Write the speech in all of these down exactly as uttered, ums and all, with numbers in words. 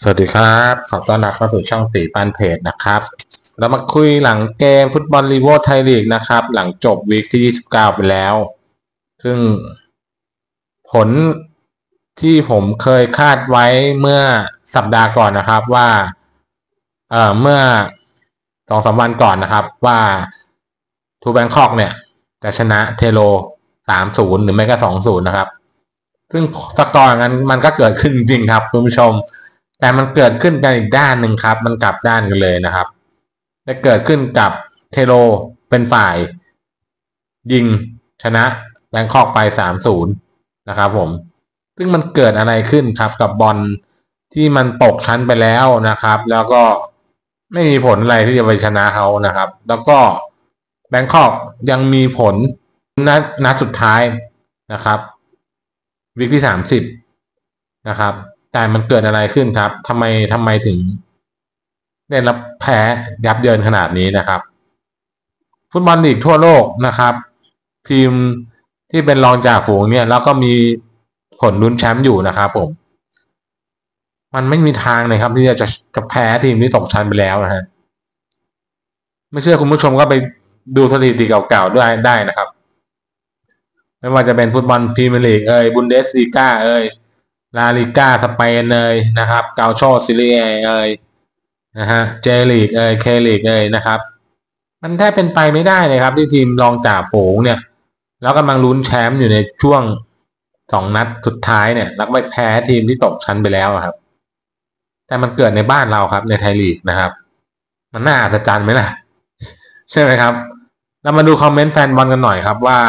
สวัสดีครับขอต้อนรับเข้าสู่ช่องตีปานเพจนะครับเรามาคุยหลังเกมฟุตบอลลีโวไทยลีกนะครับหลังจบวีคที่ยี่สิบเก้าไปแล้วซึ่งผลที่ผมเคยคาดไว้เมื่อสัปดาห์ก่อนนะครับว่าเอ่อเมื่อสองสามวันก่อนนะครับว่าทูแบงคอกเนี่ยจะชนะเทโลสามศูนย์หรือไม่ก็สองศูนย์นะครับซึ่งสกอร์อย่างนั้นมันก็เกิดขึ้นจริงครับคุณผู้ชม แต่มันเกิดขึ้นกันอีกด้านหนึ่งครับมันกลับด้านกันเลยนะครับได้เกิดขึ้นกับเทโรเป็นฝ่ายยิงชนะแบงคอกไปสามศูนย์นะครับผมซึ่งมันเกิดอะไรขึ้นครับกับบอลที่มันตกชั้นไปแล้วนะครับแล้วก็ไม่มีผลอะไรที่จะไปชนะเขานะครับแล้วก็แบงคอกยังมีผลนัดนัดสุดท้ายนะครับวีคที่สามสิบนะครับแต่มันเกิดอะไรขึ้นครับทำไมทำไมถึงได้รับแพ้ยับเยินขนาดนี้นะครับฟุตบอลลีกทั่วโลกนะครับทีมที่เป็นรองจ่าฝูงเนี่ยแล้วก็มีผลลุ้นแชมป์อยู่นะครับผมมันไม่มีทางเลยครับที่จะจะแพ้ทีมที่ตกชั้นไปแล้วนะฮะไม่เชื่อคุณผู้ชมก็ไปดูสถิติเก่าๆด้วยได้นะครับไม่ว่าจะเป็นฟุตบอลพรีเมียร์ลีกเอ่ยบุนเดสลีกาเอ่ยลาลิก้าสเปนเอ่ยนะครับเกาโชซิเลียเอ่ยนะฮะเจลีกเอ่ยเคลีกเอ่ยนะครับมันแทบเป็นไปไม่ได้เลยครับที่ทีมรองจ่าฝูงเนี่ยแล้วกำลังลุ้นแชมป์อยู่ในช่วงสองนัดสุดท้ายเนี่ยแล้วไปแพ้ทีมที่ตกชั้นไปแล้วครับแต่มันเกิดในบ้านเราครับในไทยลีกนะครับมันน่าอัศจรรย์ไหมล่ะใช่ไหมครับเรามาดูคอมเมนต์แฟนบอลกันหน่อยครับว่า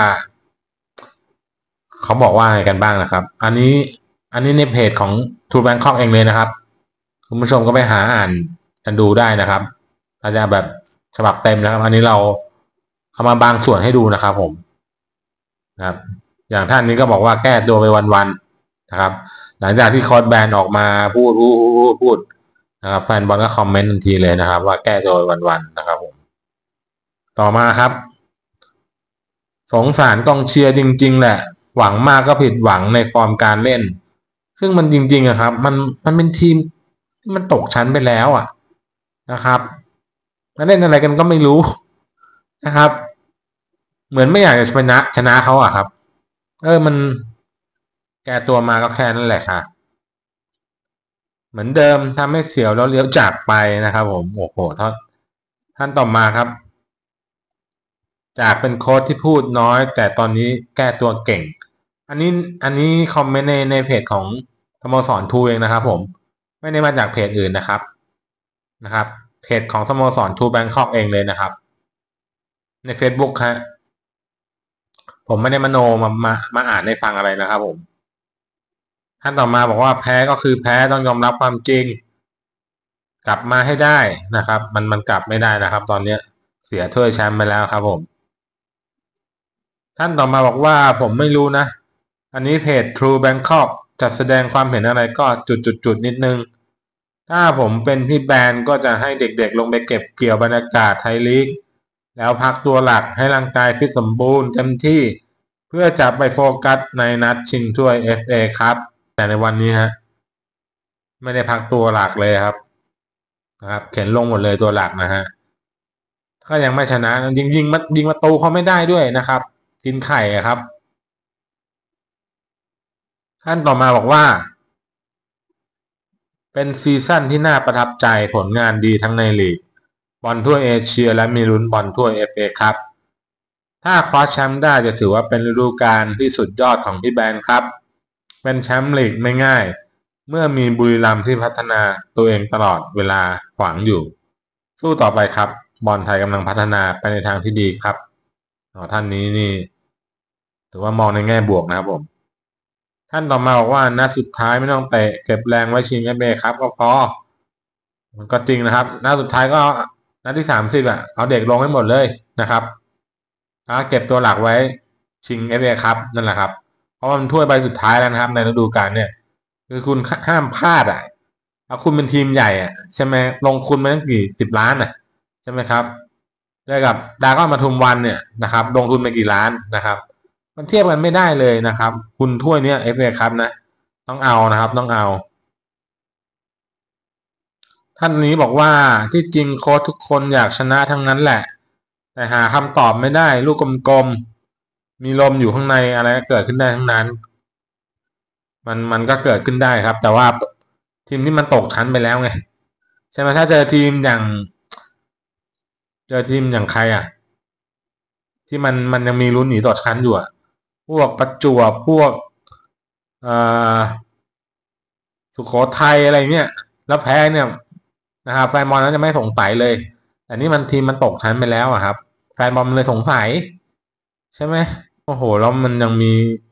เขาบอกว่าไงกันบ้างนะครับอันนี้อันนี้ในเพจของทูแบงคอกเองเลยนะครับคุณผู้ชมก็ไปหาอ่านกันดูได้นะครับอาจจะแบบฉบับเต็มนะครับอันนี้เราเอามาบางส่วนให้ดูนะครับผมนะครับอย่างท่านนี้ก็บอกว่าแก้ตัวไปวันๆนะครับหลังจากที่คอร์สแบนออกมาพูดพูดพูดพูดนะครับแฟนบอลก็คอมเมนต์ทันทีเลยนะครับว่าแก้ตัวไปวันๆนะครับผมต่อมาครับสงสารกองเชียร์จริงๆแหละหวังมากก็ผิดหวังในฟอร์มการเล่นซึ่งมันจริงๆอะครับมันมันเป็นทีมที่มันตกชั้นไปแล้วอะนะครับมาเล่นอะไรกันก็ไม่รู้นะครับเหมือนไม่อยากจะชนะชนะเขาอะครับเออมันแก้ตัวมาก็แค่นั้นแหละค่ะเหมือนเดิมทำให้เสียวแล้วเลี้ยวจากไปนะครับผมโอ้โหท่านท่านต่อมาครับจากเป็นโค้ชที่พูดน้อยแต่ตอนนี้แก้ตัวเก่งอันนี้อันนี้คอมเมนต์ในในเพจของสโมสรทูเองนะครับผมไม่ได้มาจากเพจอื่นนะครับนะครับเพจของสโมสรทูแบงคอกเองเลยนะครับใน Facebook ฮะผมไม่ได้มโนมามามาอ่านให้ฟังอะไรนะครับผมท่านต่อมาบอกว่าแพ้ก็คือแพ้ต้องยอมรับความจริงกลับมาให้ได้นะครับมันมันกลับไม่ได้นะครับตอนนี้เสียถ้วยแชมป์ไปแล้วครับผมท่านต่อมาบอกว่าผมไม่รู้นะอันนี้เพจ True Bangkok จัดแสดงความเห็นอะไรก็จุดจุดจุดนิดนึงถ้าผมเป็นพี่แบนก็จะให้เด็กๆลงไปเก็บเกี่ยวบรรยากาศไทยลีกแล้วพักตัวหลักให้ร่างกายฟิตสมบูรณ์เต็มที่เพื่อจะไปโฟกัสในนัดชิงถ้วย เอฟ เอ ครับแต่ในวันนี้ฮะไม่ได้พักตัวหลักเลยครับนะครับเข็นลงหมดเลยตัวหลักนะฮะก็ยังไม่ชนะยิงยิงมายิงประตูเขาไม่ได้ด้วยนะครับกินไข่ครับท่านต่อมาบอกว่าเป็นซีซั่นที่น่าประทับใจผลงานดีทั้งในลีกบอลทั่วเอเชียและมีลุ้นบอลทั่ว เอฟ เอ ครับถ้าคว้าแชมป์ได้จะถือว่าเป็นฤดูกาลที่สุดยอดของพี่แบนครับเป็นแชมป์ลีกไม่ง่ายเมื่อมีบุรีรัมย์ที่พัฒนาตัวเองตลอดเวลาขวางอยู่สู้ต่อไปครับบอลไทยกำลังพัฒนาไปในทางที่ดีครับท่านนี้นี่ถือว่ามองในแง่บวกนะครับผมท่านต่อมาบอกว่านัดสุดท้ายไม่ต้องเตะเก็บแรงไว้ชิง เอฟ เอ ครับก็พอมันก็จริงนะครับนัดสุดท้ายก็นัดที่สามสิบอ่ะเอาเด็กลงให้หมดเลยนะครับแล้วเก็บตัวหลักไว้ชิง เอฟ เอ ครับนั่นแหละครับเพราะมันถ้วยใบสุดท้ายแล้วนะครับในฤดูกาลเนี่ยคือคุณห้ามพลาดอ่ะถ้าคุณเป็นทีมใหญ่อ่ะใช่ไหมลงทุนมาตั้งกี่สิบล้านอ่ะใช่ไหมครับได้กับดาก้อนปทุมวันเนี่ยนะครับลงทุนไปกี่ล้านนะครับมันเทียบกันไม่ได้เลยนะครับคุณถ้วยเนี้ย เอฟ เอ ครับนะต้องเอานะครับต้องเอาท่านนี้บอกว่าที่จริงโค้ชทุกคนอยากชนะทั้งนั้นแหละแต่หาคำตอบไม่ได้ลูกกลมๆมีลมอยู่ข้างในอะไรก็เกิดขึ้นได้ทั้งนั้นมันมันก็เกิดขึ้นได้ครับแต่ว่าทีมที่มันตกชั้นไปแล้วไงใช่ไหมถ้าเจอทีมอย่างเจอทีมอย่างใครอ่ะที่มันมันยังมีลุ้นหนีตกชั้นอยู่อ่ะพวกประจวบพวกเอ่อสุโขทัยอะไรเงี้ยแล้วแพ้เนี่ยนะครับแฟนบอลนั้นจะไม่สงสัยเลยแต่นี่มันทีมมันตกชั้นไปแล้วอะครับแฟนบอลมันเลยสงสัยใช่ไหมโอ้โหแล้วมันยังมี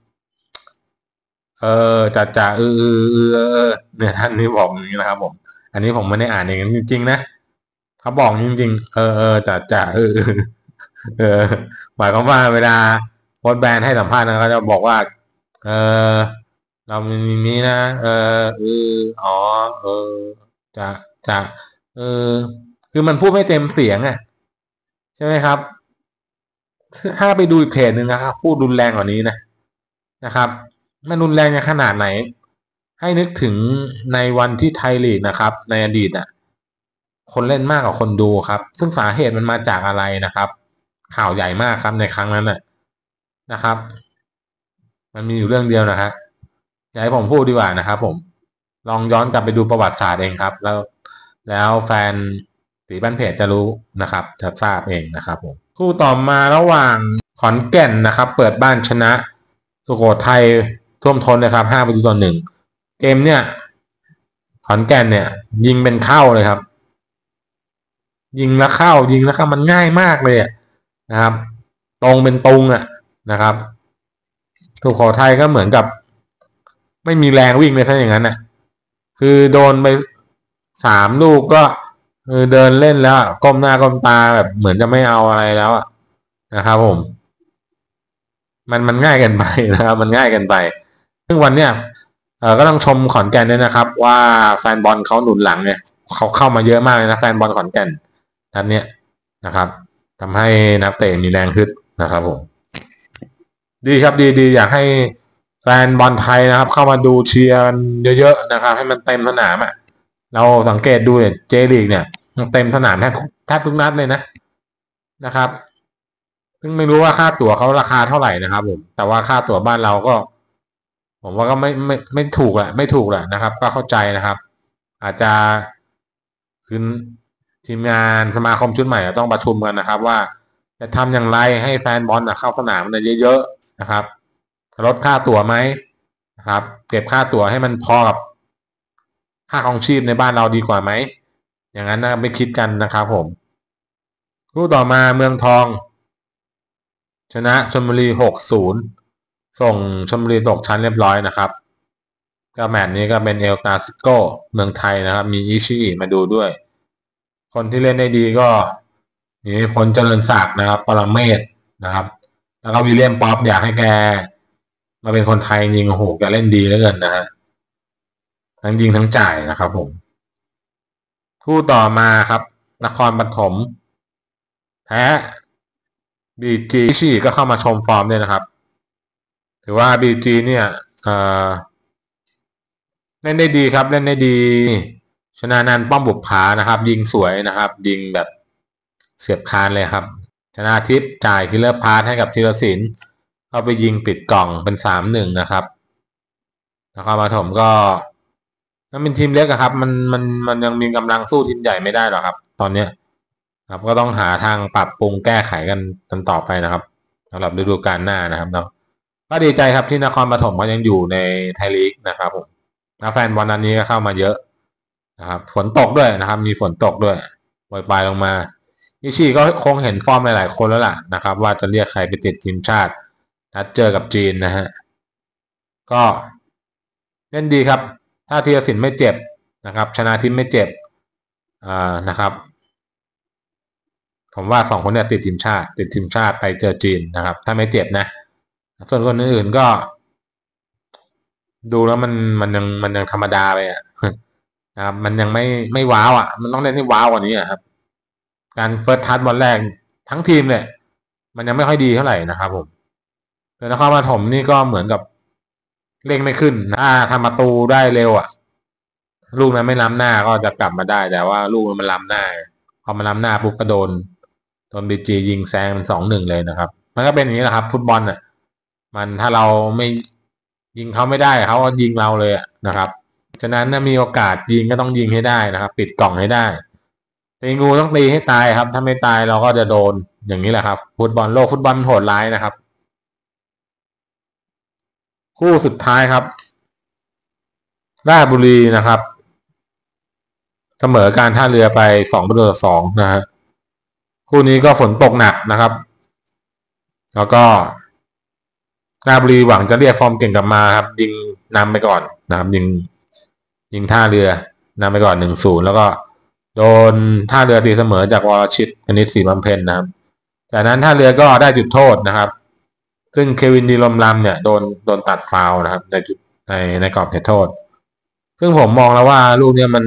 เออจ่าจ่าเออเออเออเออเนี่ยท่านนี้บอกอย่างนี้นะครับผมอันนี้ผมไม่ได้อ่านเองจริงๆนะเขาบอกจริงๆเออเออจ่าจ่าเออเออหมายความว่าเวลาโค้ชแบนให้สัมภาษณ์นะเขาจะบอกว่าเออเรามีนี้นะเออเอออ๋อเออจะจะเออคือมันพูดไม่เต็มเสียงอ่ะใช่ไหมครับถ้าไปดูอีกเพจหนึ่งนะครับพูดรุนแรงกว่านี้นะนะครับมันรุนแรงขนาดไหนให้นึกถึงในวันที่ไทยลีกนะครับในอดีตอ่ะคนเล่นมากกว่าคนดูครับซึ่งสาเหตุมันมาจากอะไรนะครับข่าวใหญ่มากครับในครั้งนั้นน่ะนะครับมันมีอยู่เรื่องเดียวนะฮะอยากให้ผมพูดดีกว่านะครับผมลองย้อนกลับไปดูประวัติศาสตร์เองครับแล้วแล้วแฟนสีบ้านเพจจะรู้นะครับจะทราบเองนะครับผมคู่ต่อมาระหว่างขอนแก่นนะครับเปิดบ้านชนะสุโขทัยท่วมท้นเลยครับห้าประตูต่อหนึ่งเกมเนี่ยขอนแก่นเนี่ยยิงเป็นเข้าเลยครับยิงแล้วเข้ายิงแล้วเข้ามันง่ายมากเลยนะครับตรงเป็นตรงอ่ะนะครับสุโขทัยก็เหมือนกับไม่มีแรงวิ่งเลยถ้าอย่างนั้นน่ะคือโดนไปสามลูกก็คือเดินเล่นแล้วก้มหน้าก้มตาแบบเหมือนจะไม่เอาอะไรแล้วอ่ะนะครับผมมันมันง่ายเกินไปนะครับมันง่ายเกินไปซึ่งวันเนี้ยเออก็ต้องชมขอนแก่นด้วยนะครับว่าแฟนบอลเขาหนุนหลังเนี่ยเขาเข้ามาเยอะมากเลยนะแฟนบอลขอนแก่นนัดเนี้ยนะครับทำให้นักเตะมีแรงขึ้นนะครับผมดีครับดีดีอยากให้แฟนบอลไทยนะครับเข้ามาดูเชียร์กันเยอะๆนะครับให้มันเต็มสนามอ่ะเราสังเกตดูเนี่ยเจลีกเนี่ยเต็มสนามแทบแทบทุกนัดเลยนะนะครับซึ่งไม่รู้ว่าค่าตั๋วเขาราคาเท่าไหร่นะครับผมแต่ว่าค่าตั๋วบ้านเราก็ ผมว่าก็ไม่ไม่ไม่ถูกแหละไม่ถูกแหละนะครับก็เข้าใจนะครับอาจจะคือทีมงานสมาคมชุดใหม่ต้องประชุมกันนะครับว่าจะทำอย่างไรให้แฟนบอลเข้าสนามเยอะๆนะครับลดค่าตั๋วไหมนะครับเก็บค่าตั๋วให้มันพอกับค่าครองชีพในบ้านเราดีกว่าไหมอย่างนั้นนะไม่คิดกันนะครับผมคู่ต่อมาเมืองทองชนะชลบุรีหกศูนย์ส่งชลบุรีตกชั้นเรียบร้อยนะครับก็แมตช์นี้ก็เป็นเอลกาซิโกเมืองไทยนะครับมีอิชิอิมาดูด้วยคนที่เล่นได้ดีก็มีพลเจริญศักดิ์นะครับปรเมศนะครับแล้วก็วิลเลียมป๊อปอยากให้แกมาเป็นคนไทยจริงโอ้โหแกเล่นดีเหลือเกินนะฮะทั้งยิงทั้งจ่ายนะครับผมคู่ต่อมาครับนครปฐมแพ้บีจีอิชิอิก็เข้ามาชมฟอร์มด้วยนะครับถือว่าบีจีเนี่ยเอ่อเล่นได้ดีครับเล่นได้ดีชนะนันท์ป้อมบุปผานะครับยิงสวยนะครับยิงแบบเสียบคานเลยครับชนะทิพย์จ่ายคิลเลอร์พาสให้กับธีรศิลป์เข้าไปยิงปิดกล่องเป็นสามหนึ่งนะครับนครปฐมก็มันเป็นทีมเล็กครับมันมันมันยังมีกำลังสู้ทีมใหญ่ไม่ได้หรอกครับตอนเนี้ยครับก็ต้องหาทางปรับปรุงแก้ไขกันกันต่อไปนะครับสำหรับฤดูกาลหน้านะครับเนาะก็ดีใจครับที่นครปฐมก็ยังอยู่ในไทยลีกนะครับผมนักแฟนบอลนันนี้ก็เข้ามาเยอะนะครับฝนตกด้วยนะครับมีฝนตกด้วยโปรยปลายลงมาอิชิก็คงเห็นฟอร์มหลายๆคนแล้วล่ะนะครับว่าจะเรียกใครไปติดทีมชาตินัดเจอกับจีนนะฮะก็เล่นดีครับถ้าธีรศิลป์ไม่เจ็บนะครับชนะทิพย์ไม่เจ็บอ่านะครับผมว่าสองคนเนี่ยติดทีมชาติติดทีมชาติไปเจอจีนนะครับถ้าไม่เจ็บนะส่วนคนอื่นๆก็ดูแล้วมันมันยังมันยังธรรมดาไปอ่ะนะครับมันยังไม่ไม่ว้าวอ่ะมันต้องเล่นให้ว้าวกว่านี้อ่ะครับการเฟิร์สทัชบอลแรกทั้งทีมเนี่ยมันยังไม่ค่อยดีเท่าไหร่นะครับผมแต่นครปฐมนี่ก็เหมือนกับเร่งไม่ขึ้นถ้าทำประตูได้เร็วอ่ะลูกนั้นไม่ล้ำหน้าก็จะกลับมาได้แต่ว่าลูกมันล้ำหน้าพอมันล้ำหน้าปุ๊บก็โดนโดนบีจียิงแซงเป็นสองหนึ่งเลยนะครับมันก็เป็นอย่างนี้แหละครับฟุตบอลอ่ะมันถ้าเราไม่ยิงเขาไม่ได้เขาก็ยิงเราเลยนะครับฉะนั้นถ้ามีโอกาสยิงก็ต้องยิงให้ได้นะครับปิดกล่องให้ได้ตีงูต้องตีให้ตายครับถ้าไม่ตายเราก็จะโดนอย่างนี้แหละครับฟุตบอลโลกฟุตบอลโหดร้ายนะครับคู่สุดท้ายครับราชบุรีนะครับเสมอการท่าเรือไปสองประตูต่อสองนะฮะคู่นี้ก็ฝนตกหนักนะครับ แล้วก็ราชบุรีหวังจะเรียกฟอร์มเก่งกลับมาครับยิงนำไปก่อนนะครับยิงยิงท่าเรือนำไปก่อนหนึ่งศูนย์แล้วก็โดนท่าเรือตีเสมอจากวรชิตคณิตศรีบำเพ็ญนะครับจากนั้นท่าเรือก็ได้จุดโทษนะครับซึ่งเควินดีลมลำเนี่ยโดนโดนตัดฟาวล์นะครับในจุดในในกรอบเขตโทษซึ่งผมมองแล้วว่าลูกเนี้ยมัน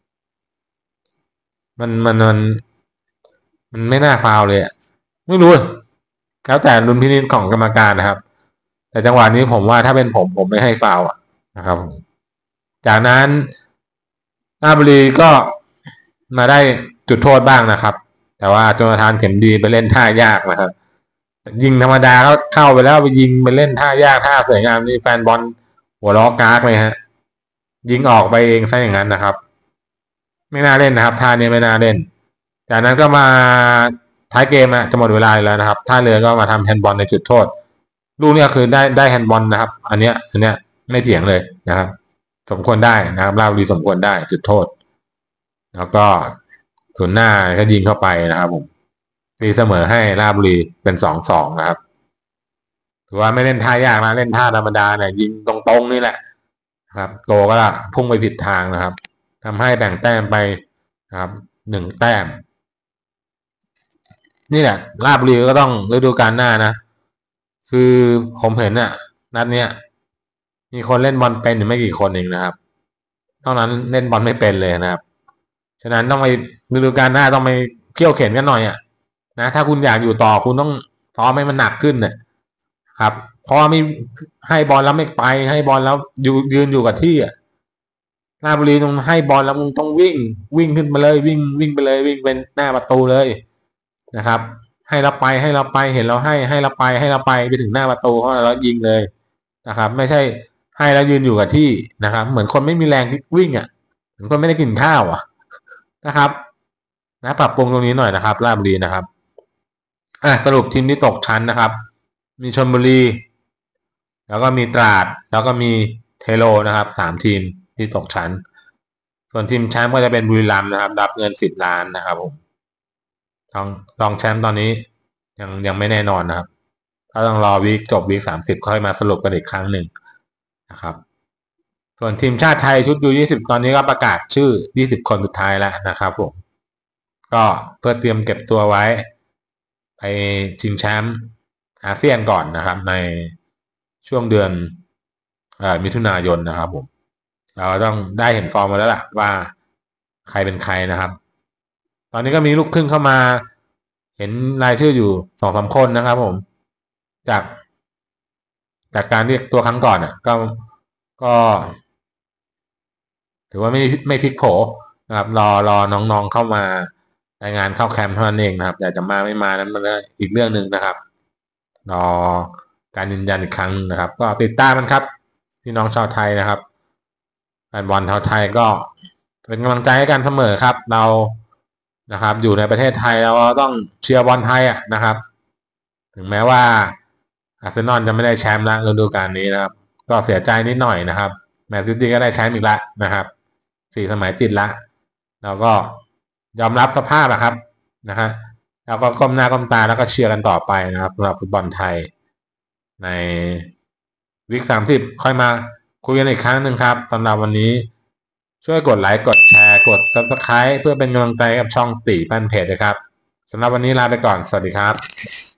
มันมันมันมันไม่น่าฟาวล์เลยไม่รู้แล้วแต่ดุลพินิจของกรรมการนะครับแต่จังหวะนี้ผมว่าถ้าเป็นผมผมไม่ให้ฟาวล์นะครับจากนั้นราชบุรีก็มาได้จุดโทษบ้างนะครับแต่ว่าโจนาธานเข็มดีไปเล่นท่ายากนะครับยิงธรรมดาก็เข้าไปแล้วไปยิงไปเล่นท่ายากท่าสวยงามนี่แฟนบอลหัวล้อกากเลยฮะยิงออกไปเองซะอย่างนั้นนะครับไม่น่าเล่นนะครับท่านี้ไม่น่าเล่นจากนั้นก็มาท้ายเกมอะจะหมดเวลาแล้วนะครับท่าเรือก็มาทำแฮนด์บอลในจุดโทษลูกนี้คือได้ได้แฮนด์บอลนะครับอันเนี้ยอันเนี้ยไม่เถียงเลยนะครับสมควรได้นะครับราชบุรีสมควรได้จุดโทษแล้วก็ส่วนหน้าก็ยิงเข้าไปนะครับผมตีเสมอให้ราชบุรีเป็นสองสองนะครับถือว่าไม่เล่นท่ายากนะเล่นท่าธรรมดาเนี่ยยิงตรงๆนี่แหละครับโตก็ละพุ่งไปผิดทางนะครับทำให้แบ่งแต้มไปนะครับหนึ่งแต้มนี่แหละราชบุรีก็ต้องฤดูกาลหน้านะคือผมเห็นน่ะนัดเนี้ยมีคนเล่นบอลเป็นอยู่ไม่กี่คนเองนะครับเท่านั้นเล่นบอลไม่เป็นเลยนะครับฉะนั้นต้องไปฤดูกาลหน้าต้องไปเขี่ยวเข็นกันหน่อยอ่ะนะถ้าคุณอยากอยู่ต่อคุณต้องซ้อมให้มันหนักขึ้นนะครับเพราะไม่ให้บอลแล้วไม่ไปให้บอลแล้วอยู่ยืนอยู่กับที่อ่ะราชบุรีต้องให้บอลแล้วมึงต้องวิ่งวิ่งขึ้นมาเลยวิ่งวิ่งไปเลยวิ่งเป็นหน้าประตูเลยนะครับให้เราไปให้เราไปเห็นเราให้ให้เราไปให้เราไปไปถึงหน้าประตูเพราะเรายิงเลยนะครับไม่ใช่ให้แล้วยืนอยู่กับที่นะครับเหมือนคนไม่มีแรงวิ่งอ่ะเหมือนคนไม่ได้กินข้าวอ่ะนะครับนะปรับปรุงตรงนี้หน่อยนะครับราชบุรีนะครับอ่ะสรุปทีมที่ตกชั้นนะครับมีชลบุรีแล้วก็มีตราดแล้วก็มีเทโลนะครับสามทีมที่ตกชั้นส่วนทีมแชมป์ก็จะเป็นบุรีรัมย์นะครับรับเงินสิบล้านนะครับผมรองรองแชมป์ตอนนี้ยังยังไม่แน่นอนนะครับก็ต้องรอวีคจบวีคสามสิบค่อยมาสรุปกันอีกครั้งหนึ่งนะครับส่วนทีมชาติไทยชุดยูยี่สิบตอนนี้ก็ประกาศชื่อยี่สิบคนสุดท้ายแล้วนะครับผมก็เพื่อเตรียมเก็บตัวไว้ไปชิงแชมป์อาเซียนก่อนนะครับในช่วงเดือนมิถุนายนนะครับผมเราต้องได้เห็นฟอร์มมาแล้วล่ะว่าใครเป็นใครนะครับตอนนี้ก็มีลูกครึ่งเข้ามาเห็นรายชื่ออยู่สองสามคนนะครับผมจากจากการเรียกตัวครั้งก่อนอ่ะก็ก็ถือว่าไม่ไม่พลิกโผนะครับรอรอน้องๆเข้ามารายงานเข้าแคมป์เท่านั้นเองนะครับแต่จะมาไม่มานั้นมันก็อีกเรื่องหนึ่งนะครับรอการยืนยันอีกครั้งนะครับก็ติดตามมันครับพี่น้องชาวไทยนะครับแฟนบอลชาวไทยก็เป็นกำลังใจให้กันเสมอครับเรานะครับอยู่ในประเทศไทยเราต้องเชียร์บอลไทยอ่ะนะครับถึงแม้ว่าอาร์เซนอลจะไม่ได้แชมป์ละฤดูกาลนี้นะครับก็เสียใจนิดหน่อยนะครับแมนซิตี้ก็ได้แชมป์อีกแล้วนะครับสี่สมัยติดละเราก็ยอมรับสภาพอะครับนะฮะแล้วก็ก้มหน้าก้มตาแล้วก็เชียร์กันต่อไปนะครับสำหรับฟุตบอลไทยในวีคสามสิบค่อยมาคุยกันอีกครั้งหนึ่งครับสำหรับวันนี้ช่วยกดไลค์กดแชร์กด ซับสไครบ์ เพื่อเป็นกำลังใจกับช่องตีปั้นเพจนะครับสำหรับวันนี้ลาไปก่อนสวัสดีครับ